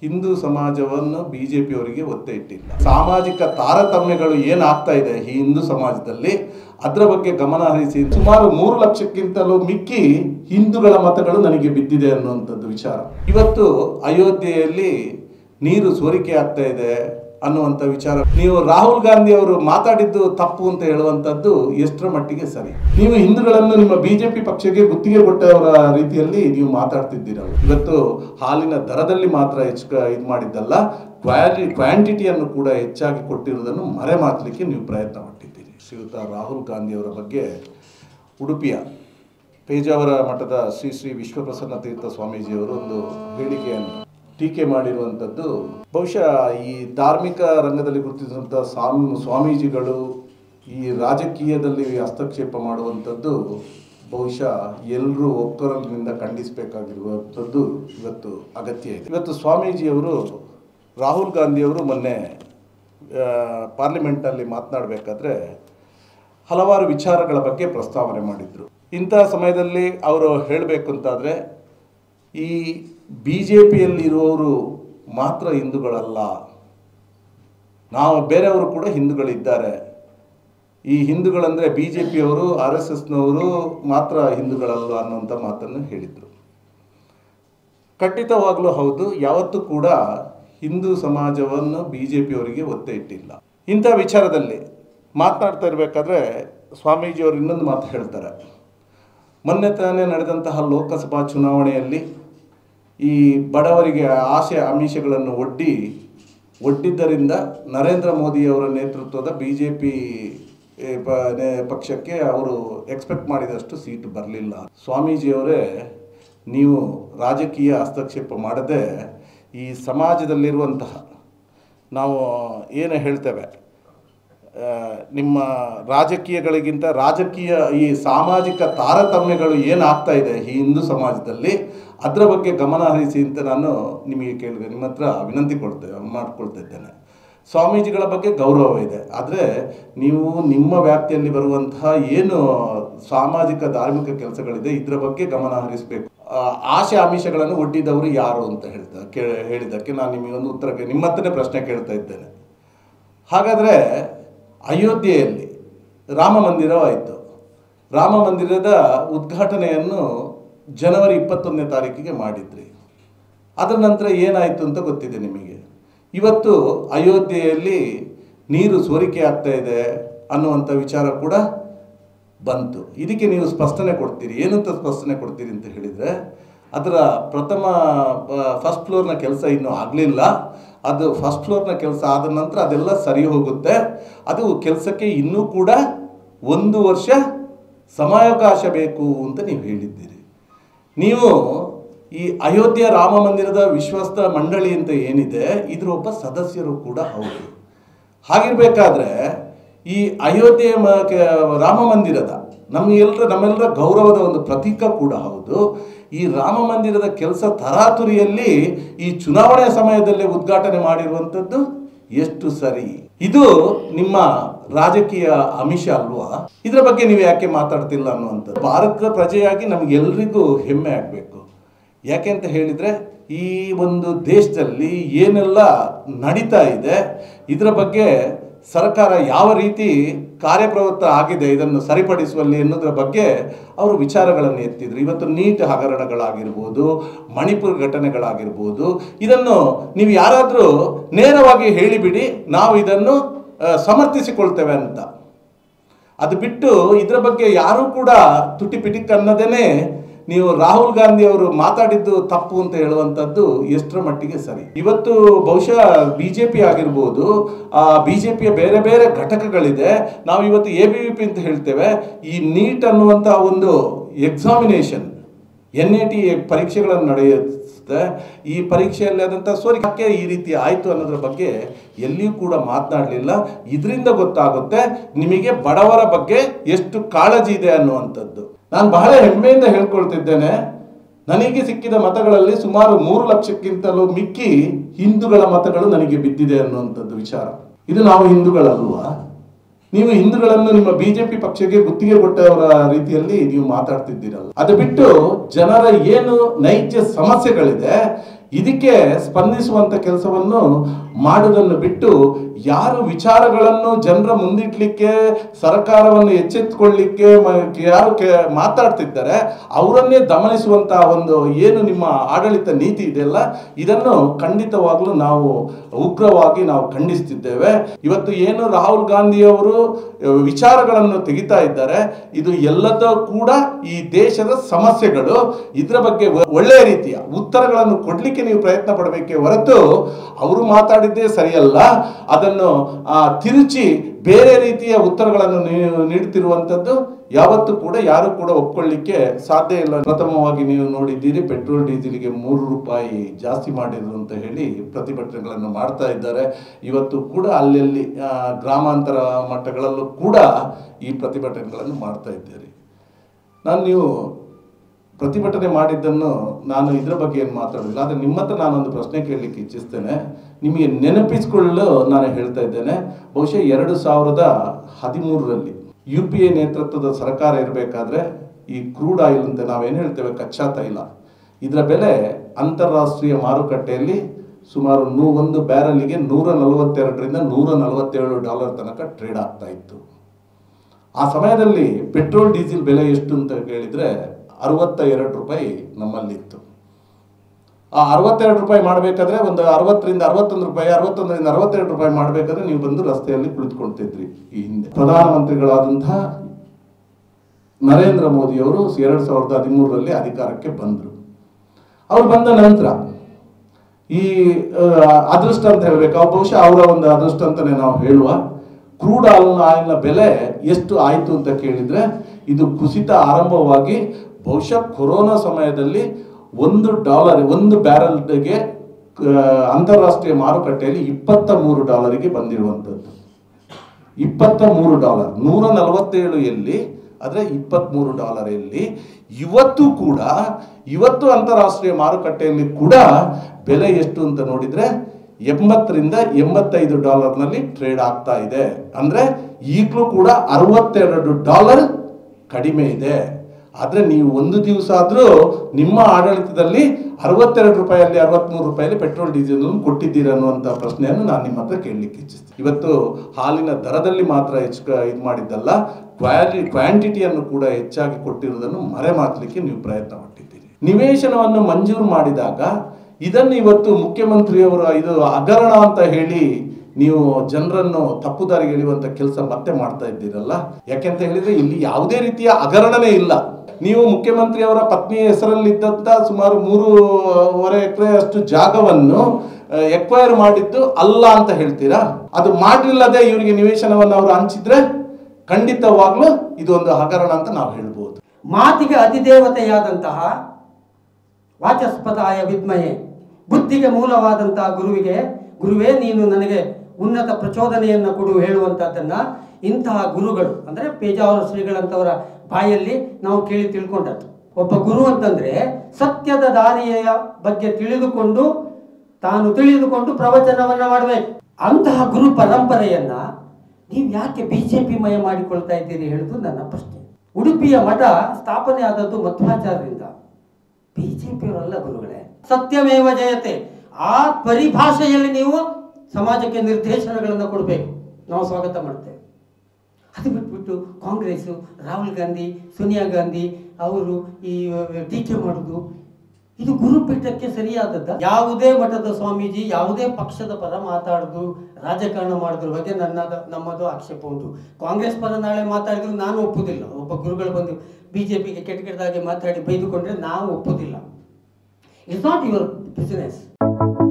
ಹಿಂದೂ ಸಮಾಜವನ್ನು ಬಿಜೆಪಿಯವರಿಗೆ ಒತ್ತೆ ಇಟ್ಟಿಲ್ಲ. ಸಾಮಾಜಿಕ ತಾರತಮ್ಯಗಳು ಏನಾಗ್ತಾ ಇದೆ ಈ ಹಿಂದೂ ಸಮಾಜದಲ್ಲಿ ಅದರ ಬಗ್ಗೆ ಗಮನ ಹರಿಸಿ ಸುಮಾರು 3 ಲಕ್ಷಕ್ಕಿಂತಲೂ ಮಿಕ್ಕಿ ಹಿಂದೂಗಳ ಮತಗಳು ನನಗೆ ಬಿದ್ದಿದೆ ಅನ್ನುವಂಥದ್ದು ವಿಚಾರ. ಇವತ್ತು ಅಯೋಧ್ಯೆಯಲ್ಲಿ ನೀರು ಸೋರಿಕೆ ಆಗ್ತಾ ಇದೆ ಅನ್ನುವಂಥ ವಿಚಾರ. ನೀವು ರಾಹುಲ್ ಗಾಂಧಿ ಅವರು ಮಾತಾಡಿದ್ದು ತಪ್ಪು ಅಂತ ಹೇಳುವಂಥದ್ದು ಎಷ್ಟರ ಮಟ್ಟಿಗೆ ಸರಿ? ನೀವು ಹಿಂದೂಗಳನ್ನು ನಿಮ್ಮ ಬಿಜೆಪಿ ಪಕ್ಷಕ್ಕೆ ಗುತ್ತಿಗೆ ಕೊಟ್ಟವರ ರೀತಿಯಲ್ಲಿ ನೀವು ಮಾತಾಡ್ತಿದ್ದೀರಲ್ಲ. ಇವತ್ತು ಹಾಲಿನ ದರದಲ್ಲಿ ಮಾತ್ರ ಇದು ಮಾಡಿದ್ದಲ್ಲ, ಕ್ವಾಂಟಿಟಿಯನ್ನು ಕೂಡ ಹೆಚ್ಚಾಗಿ ಕೊಟ್ಟಿರುವುದನ್ನು ಮರೆಮಾಚಲಿಕ್ಕೆ ನೀವು ಪ್ರಯತ್ನ ಪಟ್ಟಿದ್ದೀರಿ. ಶ್ರೀಯುತ ರಾಹುಲ್ ಗಾಂಧಿ ಅವರ ಬಗ್ಗೆ ಉಡುಪಿಯ ಪೇಜಾವರ ಮಠದ ಶ್ರೀ ಶ್ರೀ ವಿಶ್ವಪ್ರಸನ್ನ ತೀರ್ಥ ಸ್ವಾಮೀಜಿಯವರು ಒಂದು ಹೇಳಿಕೆಯನ್ನು ಟೀಕೆ ಮಾಡಿರುವಂಥದ್ದು ಬಹುಶಃ ಈ ಧಾರ್ಮಿಕ ರಂಗದಲ್ಲಿ ಗುರುತಿಸಿದಂಥ ಸ್ವಾಮೀಜಿಗಳು ಈ ರಾಜಕೀಯದಲ್ಲಿ ಹಸ್ತಕ್ಷೇಪ ಮಾಡುವಂಥದ್ದು ಬಹುಶಃ ಎಲ್ಲರೂ ಒಕ್ಕಲಿನಿಂದ ಖಂಡಿಸಬೇಕಾಗಿರುವಂಥದ್ದು ಇವತ್ತು ಅಗತ್ಯ ಇದೆ. ಇವತ್ತು ಸ್ವಾಮೀಜಿಯವರು ರಾಹುಲ್ ಗಾಂಧಿಯವರು ಮೊನ್ನೆ ಪಾರ್ಲಿಮೆಂಟ್ನಲ್ಲಿ ಮಾತನಾಡಬೇಕಾದ್ರೆ ಹಲವಾರು ವಿಚಾರಗಳ ಬಗ್ಗೆ ಪ್ರಸ್ತಾವನೆ ಮಾಡಿದರು. ಇಂಥ ಸಮಯದಲ್ಲಿ ಅವರು ಹೇಳಬೇಕು ಅಂತಾದರೆ ಈ ಬಿ ಜೆ ಪಿಯಲ್ಲಿರುವವರು ಮಾತ್ರ ಹಿಂದೂಗಳಲ್ಲ, ನಾವು ಬೇರೆಯವರು ಕೂಡ ಹಿಂದೂಗಳಿದ್ದಾರೆ. ಈ ಹಿಂದೂಗಳಂದರೆ ಬಿ ಜೆ ಪಿಯವರು RSSನವರು ಮಾತ್ರ ಹಿಂದೂಗಳಲ್ಲ ಅನ್ನುವಂಥ ಮಾತನ್ನು ಹೇಳಿದರು. ಖಂಡಿತವಾಗಲೂ ಹೌದು, ಯಾವತ್ತೂ ಕೂಡ ಹಿಂದೂ ಸಮಾಜವನ್ನು ಬಿ ಜೆ ಪಿಯವರಿಗೆ ಒತ್ತೆ ಇಟ್ಟಿಲ್ಲ. ಇಂಥ ವಿಚಾರದಲ್ಲಿ ಮಾತನಾಡ್ತಾ ಇರಬೇಕಾದ್ರೆ ಸ್ವಾಮೀಜಿಯವರು ಇನ್ನೊಂದು ಮಾತು ಹೇಳ್ತಾರೆ. ಮೊನ್ನೆ ತಾನೇ ನಡೆದಂತಹ ಲೋಕಸಭಾ ಚುನಾವಣೆಯಲ್ಲಿ ಈ ಬಡವರಿಗೆ ಆಸೆ ಆಮಿಷಗಳನ್ನು ಒಡ್ಡಿದ್ದರಿಂದ ನರೇಂದ್ರ ಮೋದಿಯವರ ನೇತೃತ್ವದ BJP ಪಕ್ಷಕ್ಕೆ ಅವರು ಎಕ್ಸ್ಪೆಕ್ಟ್ ಮಾಡಿದಷ್ಟು ಸೀಟು ಬರಲಿಲ್ಲ. ಸ್ವಾಮೀಜಿಯವರೇ, ನೀವು ರಾಜಕೀಯ ಹಸ್ತಕ್ಷೇಪ ಮಾಡದೆ ಈ ಸಮಾಜದಲ್ಲಿರುವಂತಹ ನಾವು ಏನು ಹೇಳ್ತೇವೆ ನಿಮ್ಮ ರಾಜಕೀಯಗಳಿಗಿಂತ ರಾಜಕೀಯ ಈ ಸಾಮಾಜಿಕ ತಾರತಮ್ಯಗಳು ಏನಾಗ್ತಾ ಇದೆ ಈ ಹಿಂದೂ ಸಮಾಜದಲ್ಲಿ ಅದರ ಬಗ್ಗೆ ಗಮನ ಹರಿಸಿ ಅಂತ ನಾನು ನಿಮಗೆ ಕೇಳಿದೆ, ನಿಮ್ಮ ಹತ್ರ ವಿನಂತಿ ಮಾಡ್ಕೊಳ್ತಿದ್ದೇನೆ. ಸ್ವಾಮೀಜಿಗಳ ಬಗ್ಗೆ ಗೌರವ ಇದೆ, ಆದರೆ ನೀವು ನಿಮ್ಮ ವ್ಯಾಪ್ತಿಯಲ್ಲಿ ಬರುವಂತಹ ಏನು ಸಾಮಾಜಿಕ ಧಾರ್ಮಿಕ ಕೆಲಸಗಳಿದೆ ಇದರ ಬಗ್ಗೆ ಗಮನ ಹರಿಸಬೇಕು. ಆಶೆ ಆಮಿಷಗಳನ್ನು ಒಡ್ಡಿದವರು ಯಾರು ಅಂತ ಹೇಳಿದ್ದಕ್ಕೆ ನಾನು ನಿಮಗೊಂದು ಉತ್ತರಕ್ಕೆ ನಿಮ್ಮ ಹತ್ರನೇ ಪ್ರಶ್ನೆ ಕೇಳ್ತಾ ಇದ್ದೇನೆ. ಹಾಗಾದರೆ ಅಯೋಧ್ಯೆಯಲ್ಲಿ ರಾಮ ಮಂದಿರವಾಯಿತು. ರಾಮ ಮಂದಿರದ ಉದ್ಘಾಟನೆಯನ್ನು ಜನವರಿ 21ನೇ ತಾರೀಕಿಗೆ ಮಾಡಿದ್ರಿ. ಅದರ ನಂತರ ಏನಾಯಿತು ಅಂತ ಗೊತ್ತಿದೆ ನಿಮಗೆ. ಇವತ್ತು ಅಯೋಧ್ಯೆಯಲ್ಲಿ ನೀರು ಸೋರಿಕೆ ಆಗ್ತಾ ಇದೆ ಅನ್ನುವಂಥ ವಿಚಾರ ಕೂಡ ಬಂತು. ಇದಕ್ಕೆ ನೀವು ಸ್ಪಷ್ಟನೆ ಕೊಡ್ತೀರಿ. ಏನಂತ ಸ್ಪಷ್ಟನೆ ಕೊಡ್ತೀರಿ ಅಂತ ಹೇಳಿದರೆ, ಅದರ ಫಸ್ಟ್ ಫ್ಲೋರ್ನ ಕೆಲಸ ಇನ್ನೂ ಆಗಲಿಲ್ಲ. ಅದು ಫಸ್ಟ್ ಫ್ಲೋರ್ನ ಕೆಲಸ ಆದ ನಂತರ ಅದೆಲ್ಲ ಸರಿ ಹೋಗುತ್ತೆ. ಅದು ಕೆಲಸಕ್ಕೆ ಇನ್ನೂ ಕೂಡ 1 ವರ್ಷ ಸಮಯಾವಕಾಶ ಬೇಕು ಅಂತ ನೀವು ಹೇಳಿದ್ದೀರಿ. ನೀವು ಈ ಅಯೋಧ್ಯೆ ರಾಮ ಮಂದಿರದ ವಿಶ್ವಸ್ತ ಮಂಡಳಿ ಅಂತ ಏನಿದೆ ಇದರ ಒಬ್ಬ ಸದಸ್ಯರು ಕೂಡ ಹೌದು. ಹಾಗಿರಬೇಕಾದ್ರೆ ಈ ಅಯೋಧ್ಯೆ ರಾಮ ಮಂದಿರದ ನಮ್ಮೆಲ್ಲರ ಗೌರವದ ಒಂದು ಪ್ರತೀಕ ಕೂಡ ಹೌದು. ಈ ರಾಮ ಮಂದಿರದ ಕೆಲಸ ತರಾತುರಿಯಲ್ಲಿ ಈ ಚುನಾವಣೆ ಸಮಯದಲ್ಲಿ ಉದ್ಘಾಟನೆ ಮಾಡಿರುವಂಥದ್ದು ಎಷ್ಟು ಸರಿ? ಇದು ನಿಮ್ಮ ರಾಜಕೀಯ ಆಮಿಷ ಅಲ್ವಾ? ಇದರ ಬಗ್ಗೆ ನೀವು ಯಾಕೆ ಮಾತಾಡ್ತಿಲ್ಲ ಅನ್ನುವಂಥದ್ದು. ಭಾರತದ ಪ್ರಜೆಯಾಗಿ ನಮಗೆಲ್ಲರಿಗೂ ಹೆಮ್ಮೆ ಆಗಬೇಕು. ಯಾಕೆ ಅಂತ ಹೇಳಿದರೆ, ಈ ಒಂದು ದೇಶದಲ್ಲಿ ಏನೆಲ್ಲ ನಡೀತಾ ಇದೆ ಇದರ ಬಗ್ಗೆ ಸರ್ಕಾರ ಯಾವ ರೀತಿ ಕಾರ್ಯಪ್ರವೃತ್ತ ಆಗಿದೆ ಇದನ್ನು ಸರಿಪಡಿಸುವಲ್ಲಿ ಎನ್ನುವುದರ ಬಗ್ಗೆ ಅವರು ವಿಚಾರಗಳನ್ನು ಎತ್ತಿದ್ರು. ಇವತ್ತು ನೀಟ್ ಹಗರಣಗಳಾಗಿರ್ಬೋದು, ಮಣಿಪುರ ಘಟನೆಗಳಾಗಿರ್ಬೋದು, ಇದನ್ನು ನೀವು ಯಾರಾದರೂ ನೇರವಾಗಿ ಹೇಳಿಬಿಡಿ, ನಾವು ಇದನ್ನು ಸಮರ್ಥಿಸಿಕೊಳ್ತೇವೆ ಅಂತ. ಅದು ಬಿಟ್ಟು ಇದರ ಬಗ್ಗೆ ಯಾರೂ ಕೂಡ ತುಟಿ ಪಿಟಿಕ್ ಅನ್ನೋದೇನೆ ನೀವು ರಾಹುಲ್ ಗಾಂಧಿ ಅವರು ಮಾತಾಡಿದ್ದು ತಪ್ಪು ಅಂತ ಹೇಳುವಂಥದ್ದು ಎಷ್ಟರ ಮಟ್ಟಿಗೆ ಸರಿ? ಇವತ್ತು ಬಹುಶಃ BJP ಆಗಿರ್ಬೋದು, BJPಯ ಬೇರೆ ಬೇರೆ ಘಟಕಗಳಿದೆ. ನಾವು ಇವತ್ತು ABVP ಅಂತ ಹೇಳ್ತೇವೆ. ಈ ನೀಟ್ ಅನ್ನುವಂಥ ಒಂದು ಎಕ್ಸಾಮಿನೇಷನ್ NAT ಪರೀಕ್ಷೆಗಳನ್ನು ನಡೆಯುತ್ತೆ. ಈ ಪರೀಕ್ಷೆಯಲ್ಲಿ ಆದಂಥ ಸೋರಿಕೆ ಈ ರೀತಿ ಆಯಿತು ಅನ್ನೋದ್ರ ಬಗ್ಗೆ ಎಲ್ಲಿಯೂ ಕೂಡ ಮಾತನಾಡಲಿಲ್ಲ. ಇದರಿಂದ ಗೊತ್ತಾಗುತ್ತೆ ನಿಮಗೆ ಬಡವರ ಬಗ್ಗೆ ಎಷ್ಟು ಕಾಳಜಿ ಇದೆ ಅನ್ನುವಂಥದ್ದು. ನಾನು ಬಹಳ ಹೆಮ್ಮೆಯಿಂದ ಹೇಳ್ಕೊಳ್ತಿದ್ದೇನೆ, ನನಗೆ ಸಿಕ್ಕಿದ ಮತಗಳಲ್ಲಿ ಸುಮಾರು 3 ಲಕ್ಷಕ್ಕಿಂತಲೂ ಮಿಕ್ಕಿ ಹಿಂದೂಗಳ ಮತಗಳು ನನಗೆ ಬಿದ್ದಿದೆ ಅನ್ನುವಂಥದ್ದು ವಿಚಾರ. ಇದು ನಾವು ಹಿಂದೂಗಳಲ್ವಾ? ನೀವು ಹಿಂದೂಗಳನ್ನು ನಿಮ್ಮ ಬಿಜೆಪಿ ಪಕ್ಷಕ್ಕೆ ಗುತ್ತಿಗೆ ಕೊಟ್ಟವರ ರೀತಿಯಲ್ಲಿ ನೀವು ಮಾತಾಡ್ತಿದ್ದೀರಲ್ಲ. ಅದು ಬಿಟ್ಟು ಜನರ ಏನು ನೈಜ ಸಮಸ್ಯೆಗಳಿದೆ, ಇದಕ್ಕೆ ಸ್ಪಂದಿಸುವಂಥ ಕೆಲಸವನ್ನು ಮಾಡುವುದನ್ನು ಬಿಟ್ಟು ಯಾರು ವಿಚಾರಗಳನ್ನು ಜನರ ಮುಂದಿಡ್ಲಿಕ್ಕೆ ಸರ್ಕಾರವನ್ನು ಎಚ್ಚೆತ್ತುಕೊಳ್ಳಿಕ್ಕೆ ಯಾರು ಮಾತಾಡ್ತಿದ್ದಾರೆ ಅವರನ್ನೇ ದಮನಿಸುವಂತಹ ಒಂದು ಏನು ನಿಮ್ಮ ಆಡಳಿತ ನೀತಿ ಇದೆಯಲ್ಲ, ಇದನ್ನು ಖಂಡಿತವಾಗ್ಲೂ ನಾವು ಉಗ್ರವಾಗಿ ನಾವು ಖಂಡಿಸ್ತಿದ್ದೇವೆ. ಇವತ್ತು ಏನು ರಾಹುಲ್ ಗಾಂಧಿಯವರು ವಿಚಾರಗಳನ್ನು ತೆಗಿತಾ ಇದ್ದಾರೆ, ಇದು ಎಲ್ಲದೂ ಕೂಡ ಈ ದೇಶದ ಸಮಸ್ಯೆಗಳು. ಇದರ ಬಗ್ಗೆ ಒಳ್ಳೆಯ ರೀತಿಯ ಉತ್ತರಗಳನ್ನು ಕೊಡ್ಲಿಕ್ಕೆ ನೀವು ಪ್ರಯತ್ನ ಪಡಬೇಕೇ ಹೊರತು ಅವರು ಮಾತಾಡಿದ್ದೇ ಸರಿಯಲ್ಲ, ಅದನ್ನು ತಿರುಚಿ ಬೇರೆ ರೀತಿಯ ಉತ್ತರಗಳನ್ನು ನೀಡುತ್ತಿರುವಂಥದ್ದು ಯಾವತ್ತೂ ಕೂಡ ಯಾರು ಕೂಡ ಒಪ್ಕೊಳ್ಳಿಕ್ಕೆ ಸಾಧ್ಯ ಇಲ್ಲ. ಪ್ರಥಮವಾಗಿ ನೀವು ನೋಡಿದ್ದೀರಿ, ಪೆಟ್ರೋಲ್ ಡೀಸೆಲ್ಗೆ 3 ರೂಪಾಯಿ ಜಾಸ್ತಿ ಮಾಡಿದ್ರು ಅಂತ ಹೇಳಿ ಪ್ರತಿಭಟನೆಗಳನ್ನು ಮಾಡ್ತಾ ಇದ್ದಾರೆ. ಇವತ್ತು ಕೂಡ ಅಲ್ಲಲ್ಲಿ ಗ್ರಾಮಾಂತರ ಮಟ್ಟಗಳಲ್ಲೂ ಕೂಡ ಈ ಪ್ರತಿಭಟನೆಗಳನ್ನು ಮಾಡ್ತಾ ಇದ್ದೀರಿ. ನೀವು ಪ್ರತಿಭಟನೆ ಮಾಡಿದ್ದನ್ನು ನಾನು ಇದರ ಬಗ್ಗೆ ಏನು ಮಾತಾಡೋದಿಲ್ಲ, ಆದರೆ ನಿಮ್ಮ ಹತ್ರ ನಾನೊಂದು ಪ್ರಶ್ನೆ ಕೇಳಲಿಕ್ಕೆ ಇಚ್ಛಿಸ್ತೇನೆ. ನಿಮಗೆ ನೆನಪಿಸಿಕೊಳ್ಳಲು ನಾನು ಹೇಳ್ತಾ ಇದ್ದೇನೆ. ಬಹುಶಃ 2013ರಲ್ಲಿ UPA ನೇತೃತ್ವದ ಸರ್ಕಾರ ಇರಬೇಕಾದ್ರೆ ಈ ಕ್ರೂಡ್ ಆಯಿಲ್ ಅಂತ ನಾವೇನು ಹೇಳ್ತೇವೆ, ಕಚ್ಚಾ ತೈಲ, ಇದರ ಬೆಲೆ ಅಂತಾರಾಷ್ಟ್ರೀಯ ಮಾರುಕಟ್ಟೆಯಲ್ಲಿ ಸುಮಾರು ಒಂದು ಬ್ಯಾರಲಿಗೆ $142ರಿಂದ $147 ತನಕ ಟ್ರೇಡ್ ಆಗ್ತಾ ಇತ್ತು. ಆ ಸಮಯದಲ್ಲಿ ಪೆಟ್ರೋಲ್ ಡೀಸೆಲ್ ಬೆಲೆ ಎಷ್ಟು ಅಂತ ಕೇಳಿದರೆ 62 ರೂಪಾಯಿ ನಮ್ಮಲ್ಲಿತ್ತು. ಆ 62 ರೂಪಾಯಿ ಮಾಡಬೇಕಾದ್ರೆ ಒಂದು 60ರಿಂದ 61 ರೂಪಾಯಿ, 61ರಿಂದ 62 ರೂಪಾಯಿ ಮಾಡಬೇಕಾದ್ರೆ ನೀವು ಬಂದು ರಸ್ತೆಯಲ್ಲಿ ಕುಳಿತುಕೊಳ್ತಿದ್ರಿ. ಈ ಹಿಂದೆ ಪ್ರಧಾನಮಂತ್ರಿಗಳಾದಂತಹ ನರೇಂದ್ರ ಮೋದಿಯವರು 2013ರಲ್ಲಿ ಅಧಿಕಾರಕ್ಕೆ ಬಂದರು. ಅವ್ರು ಬಂದ ನಂತರ ಈ ಅದೃಷ್ಟ ಅಂತ ಹೇಳಬೇಕು, ಬಹುಶಃ ಅವರ ಒಂದು ಅದೃಷ್ಟ ಅಂತಲೇ ನಾವು ಹೇಳುವ, ಕ್ರೂಡ್ ಆಯಿಲ್ನ ಬೆಲೆ ಎಷ್ಟು ಆಯಿತು ಅಂತ ಕೇಳಿದರೆ ಇದು ಕುಸಿತ ಆರಂಭವಾಗಿ ಬಹುಶಃ ಕೊರೋನಾ ಸಮಯದಲ್ಲಿ $1 ಬ್ಯಾರಲ್ಗೆ ಅಂತಾರಾಷ್ಟ್ರೀಯ ಮಾರುಕಟ್ಟೆಯಲ್ಲಿ $23ಗೆ ಬಂದಿರುವಂಥದ್ದು. $23, 147 ಎಲ್ಲಿ, ಆದರೆ $23 ಎಲ್ಲಿ. ಇವತ್ತು ಅಂತಾರಾಷ್ಟ್ರೀಯ ಮಾರುಕಟ್ಟೆಯಲ್ಲಿ ಕೂಡ ಬೆಲೆ ಎಷ್ಟು ಅಂತ ನೋಡಿದರೆ $80ರಿಂದ $85ನಲ್ಲಿ ಟ್ರೇಡ್ ಆಗ್ತಾ ಇದೆ. ಅಂದರೆ ಈಗಲೂ ಕೂಡ $62 ಕಡಿಮೆ ಇದೆ. ಆದರೆ ನೀವು ಒಂದು ದಿವಸ ಆದರೂ ನಿಮ್ಮ ಆಡಳಿತದಲ್ಲಿ 62 ರೂಪಾಯಲ್ಲಿ 63 ರೂಪಾಯಲ್ಲಿ ಪೆಟ್ರೋಲ್ ಡೀಸೆಲ್ ಕೊಟ್ಟಿದ್ದೀರ ಅನ್ನುವಂಥ ಪ್ರಶ್ನೆಯನ್ನು ನಾನು ನಿಮ್ಮ ಹತ್ರ ಕೇಳಲಿಕ್ಕೆ ಇಚ್ಛಿಸ್ತೀನಿ. ಇವತ್ತು ಹಾಲಿನ ದರದಲ್ಲಿ ಮಾತ್ರ ಇದು ಮಾಡಿದ್ದಲ್ಲ, ಕ್ವಾಂಟಿಟಿಯನ್ನು ಕೂಡ ಹೆಚ್ಚಾಗಿ ಕೊಟ್ಟಿರುವುದನ್ನು ಮರೆಮಾಚಲಿಕ್ಕೆ ನೀವು ಪ್ರಯತ್ನ ಪಟ್ಟಿದ್ದೀರಿ. ನಿವೇಶನವನ್ನು ಮಂಜೂರು ಮಾಡಿದಾಗ ಇದನ್ನು ಇವತ್ತು ಮುಖ್ಯಮಂತ್ರಿಯವರ ಇದು ಹಗರಣ ಅಂತ ಹೇಳಿ ನೀವು ಜನರನ್ನು ತಪ್ಪು ದಾರಿಗೆ ಎಳೆಯುವಂಥ ಕೆಲಸ ಮತ್ತೆ ಮಾಡ್ತಾ ಇದ್ದೀರಲ್ಲ. ಯಾಕೆಂತ ಹೇಳಿದರೆ ಇಲ್ಲಿ ಯಾವುದೇ ರೀತಿಯ ಹಗರಣನೇ ಇಲ್ಲ. ನೀವು ಮುಖ್ಯಮಂತ್ರಿಯವರ ಪತ್ನಿಯ ಹೆಸರಲ್ಲಿದ್ದಂಥ ಸುಮಾರು 3.5 ಎಕರೆ ಅಷ್ಟು ಜಾಗವನ್ನು ಎಕ್ವೈರ್ ಮಾಡಿದ್ದು ಅಲ್ಲ ಅಂತ ಹೇಳ್ತೀರಾ? ಅದು ಮಾಡಲಿಲ್ಲದೆ ಇವರಿಗೆ ನಿವೇಶನವನ್ನು ಅವರು ಹಂಚಿದ್ರೆ ಖಂಡಿತವಾಗ್ಲೂ ಇದು ಒಂದು ಹಗರಣ ಅಂತ ನಾವು ಹೇಳ್ಬೋದು. ಮಾತಿಗೆ ಅಧಿದೇವತೆಯಾದಂತಹ ವಾಚಸ್ಪದಾಯ ವಿದ್ಮಯೇ ಬುದ್ಧಿಗೆ ಮೂಲವಾದಂತಹ ಗುರುವೇ ನೀನು ನನಗೆ ಉನ್ನತ ಪ್ರಚೋದನೆಯನ್ನು ಕೊಡು ಹೇಳುವಂಥದ್ದನ್ನು ಇಂತಹ ಗುರುಗಳು ಅಂದರೆ ಪೇಜಾವರ ಶ್ರೀಗಳಂತವರ ಬಾಯಲ್ಲಿ ನಾವು ಕೇಳಿ ತಿಳ್ಕೊಂಡದ್ದು. ಒಬ್ಬ ಗುರು ಅಂತಂದರೆ ಸತ್ಯದ ದಾರಿಯ ಬಗ್ಗೆ ತಾನು ತಿಳಿದುಕೊಂಡು ಪ್ರವಚನವನ್ನು ಮಾಡಬೇಕು. ಅಂತಹ ಗುರು ಪರಂಪರೆಯನ್ನು ನೀವು ಯಾಕೆ BJP ಮಯ ಮಾಡಿಕೊಳ್ತಾ ಇದ್ದೀರಿ ಹೇಳುವುದು ನನ್ನ ಪ್ರಶ್ನೆ. ಉಡುಪಿಯ ಮಠ ಸ್ಥಾಪನೆ ಆದದ್ದು ಮಧ್ವಾಚಾರ್ಯರಿಂದ, BJPಯವರಲ್ಲ ಗುರುಗಳೇ. ಸತ್ಯಮೇವ ಜಯತೆ ಆ ಪರಿಭಾಷೆಯಲ್ಲಿ ನೀವು ಸಮಾಜಕ್ಕೆ ನಿರ್ದೇಶನಗಳನ್ನು ಕೊಡಬೇಕು, ನಾವು ಸ್ವಾಗತ ಮಾಡ್ತೇವೆ. ಅದು ಬಿಟ್ಬಿಟ್ಟು ಕಾಂಗ್ರೆಸ್ಸು, ರಾಹುಲ್ ಗಾಂಧಿ, ಸೋನಿಯಾ ಗಾಂಧಿ ಅವರು ಈ ಟೀಕೆ ಮಾಡೋದು ಇದು ಗುರುಪೀಠಕ್ಕೆ ಸರಿಯಾದದ್ದ? ಯಾವುದೇ ಮಠದ ಸ್ವಾಮೀಜಿ ಯಾವುದೇ ಪಕ್ಷದ ಪರ ಮಾತಾಡೋದು, ರಾಜಕಾರಣ ಮಾಡೋದ್ರ ಬಗ್ಗೆ ನಮ್ಮದು ಆಕ್ಷೇಪ ಉಂಟು. ಕಾಂಗ್ರೆಸ್ ಪರ ನಾಳೆ ಮಾತಾಡಿದ್ರು ನಾನು ಒಪ್ಪುವುದಿಲ್ಲ. ಒಬ್ಬ ಗುರುಗಳು ಬಂದು BJPಗೆ ಕೆಟ್ಟದಾಗಿ ಮಾತಾಡಿ ಬೈದುಕೊಂಡ್ರೆ ನಾವು ಒಪ್ಪುವುದಿಲ್ಲ. It's not your business.